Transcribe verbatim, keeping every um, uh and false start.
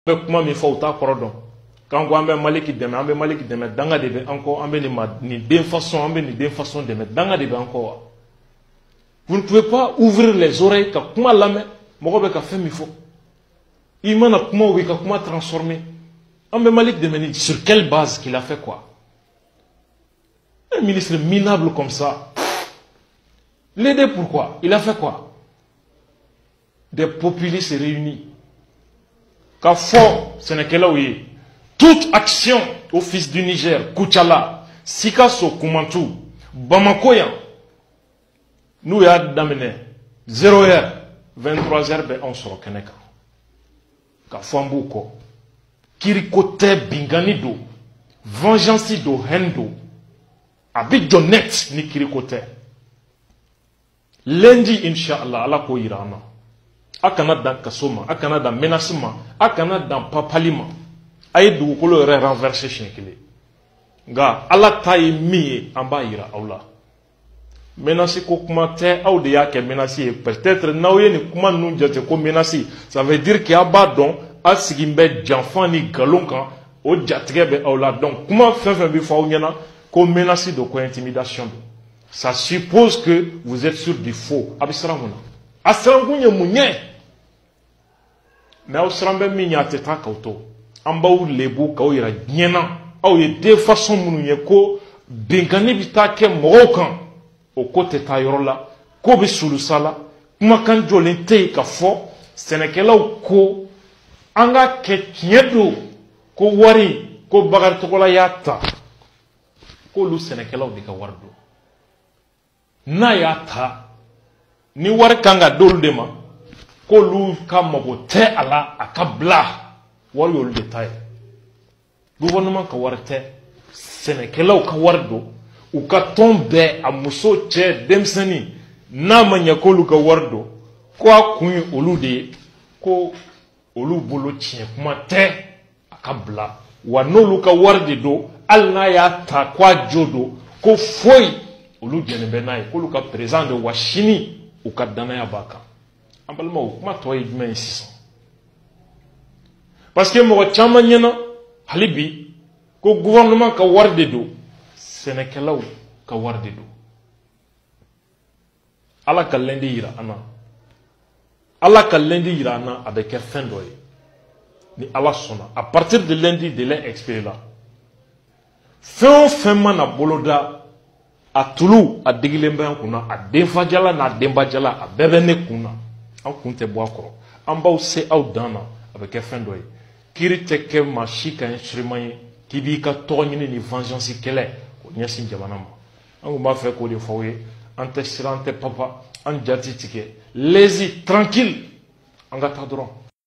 comment mi faut ta cordon quand on a Mali qui demain, on a Mali qui demain, dans la début encore, on a ni deux façons, on a ni deux façons de mettre dans la début encore. Vous ne pouvez pas ouvrir les oreilles quand comment la main, moi je vais faire mi faut. Il m'a dit comment oui, comment transformer. On a Mali qui demain, sur quelle base qu'il a fait quoi? Un ministre minable comme ça. L'aider pourquoi? Il a fait quoi? Des populistes réunis. Qu'à fort, ce n'est que là où il est. Toute action au fils du Niger, Kouchala, Sikasso, Koumantou, Bamakoyan, nous y a d'amener zéro heure, vingt-trois heures, ben on sera Keneka. Qu'à Fambouko, Kirikote Binganido, Vengeance do Hendo, Abidjonet ni Kirikote. Lundi, Inch'Allah, Allah ko irana. Akana dans Kasoma, akana dans menacement, akana dans papalima. Aïe du coup le renversé chez Kile. Ga, Allah taille mi en bas ira aula. Menacer ko kuma te au de ya ke menacer peut-être naouye ni kuma nous jate ko menacer. Ça veut dire qu'il y a badon a sigimbe janfan ni galonka o jatrebe aula donc kuma fin fin bi fa nyana ko menacer de ko intimidation. Ça suppose que vous êtes sur du faux. Abisramuna. Asrangunya munye. Mais osrambe mi nya teta kauto. Amba ou lebu ka o yira nyena. Au ye de façon munye ko bengane bita ke mokan au côté ta yorola ko be sulusala kuma kan jolen te ka fo senekela ko anga ke kiedo ko wari ko bagar to kola yata ko lu senekela de ka wardo na yata ni war kanga dolde ma ko lu kamabo te ala akabla war yol de tay gouvernement ka warte senekela ka wardo u ka tombe a muso che demsani na manya ko lu ka wardo ko akun olu de ko olu bolo chie kuma te akabla wa no lu ka warde do alna ya ta kwa jodo ko foi olu de ne benai ko lu ka présent de washini u ka dana ya baka ambalma u kuma to yi men six parce que mo chama nyana halibi ko gouvernement ka warde do senekelaw ka warde do ala ka lendi yira ana ala ka lendi yira ana avec un fin doye ni ala sona à partir de lundi de l'expert là fin fin mana boloda a tulu a digilembe kuna a denfajala na dembajala a bebene kuna an kunte bo akoro an baw se aw dana avec un fin doye kiri teke machika instrument qui bi ka togni ni vengeance kele ko nyasi jamana ma an ma fe ko de fawye ante silante papa an jati tike lazy tranquille an gata dron